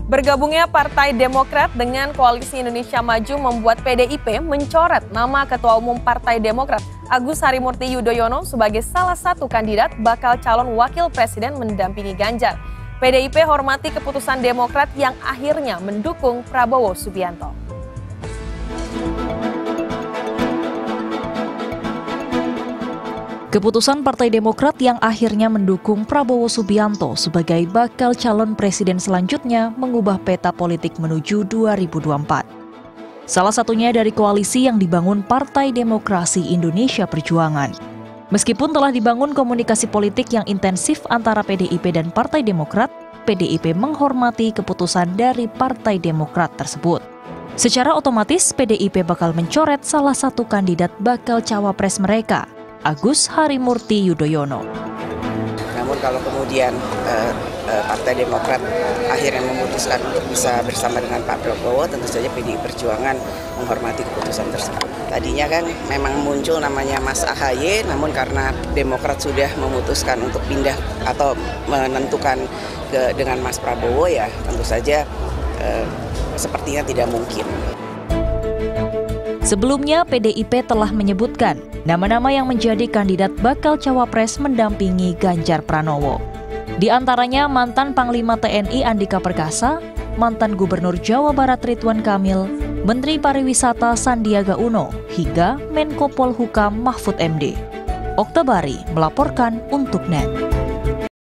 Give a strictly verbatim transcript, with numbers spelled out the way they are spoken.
Bergabungnya Partai Demokrat dengan Koalisi Indonesia Maju membuat P D I P mencoret nama Ketua Umum Partai Demokrat Agus Harimurti Yudhoyono sebagai salah satu kandidat bakal calon wakil presiden mendampingi Ganjar. P D I P hormati keputusan Demokrat yang akhirnya mendukung Prabowo Subianto. Keputusan Partai Demokrat yang akhirnya mendukung Prabowo Subianto sebagai bakal calon presiden selanjutnya mengubah peta politik menuju dua ribu dua puluh empat. Salah satunya dari koalisi yang dibangun Partai Demokrasi Indonesia Perjuangan. Meskipun telah dibangun komunikasi politik yang intensif antara P D I P dan Partai Demokrat, P D I P menghormati keputusan dari Partai Demokrat tersebut. Secara otomatis P D I P bakal mencoret salah satu kandidat bakal cawapres mereka, Agus Harimurti Yudhoyono. Namun kalau kemudian eh, eh, Partai Demokrat akhirnya memutuskan untuk bisa bersama dengan Pak Prabowo, tentu saja P D I Perjuangan menghormati keputusan tersebut. Tadinya kan memang muncul namanya Mas A H Y, namun karena Demokrat sudah memutuskan untuk pindah atau menentukan ke, dengan Mas Prabowo, ya tentu saja eh, sepertinya tidak mungkin. Sebelumnya, P D I P telah menyebutkan nama-nama yang menjadi kandidat bakal cawapres mendampingi Ganjar Pranowo. Di antaranya mantan Panglima T N I Andika Perkasa, mantan Gubernur Jawa Barat Ridwan Kamil, Menteri Pariwisata Sandiaga Uno, hingga Menko Polhukam Mahfud M D. Oktabari melaporkan untuk N E T.